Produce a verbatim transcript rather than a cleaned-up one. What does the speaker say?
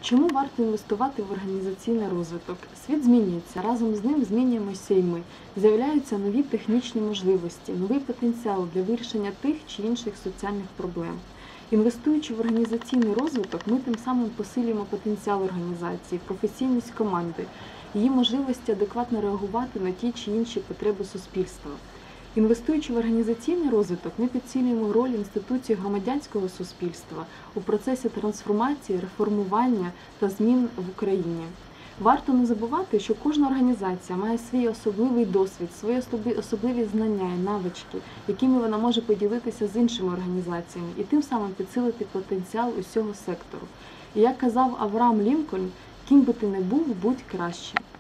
Чому варто інвестувати в організаційний розвиток? Світ змінюється, разом з ним змінюємося і ми. З'являються нові технічні можливості, новий потенціал для вирішення тих чи інших соціальних проблем. Інвестуючи в організаційний розвиток, ми тим самим посилюємо потенціал організації, професійність команди, її можливості адекватно реагувати на ті чи інші потреби суспільства. Інвестуючи в організаційний розвиток, ми підсилюємо роль інституцій громадянського суспільства у процесі трансформації, реформування та змін в Україні. Варто не забувати, що кожна організація має свій особливий досвід, свої особливі знання і навички, якими вона може поділитися з іншими організаціями і тим самим підсилити потенціал усього сектору. І як казав Авраам Лінкольн, ким би ти не був, будь краще.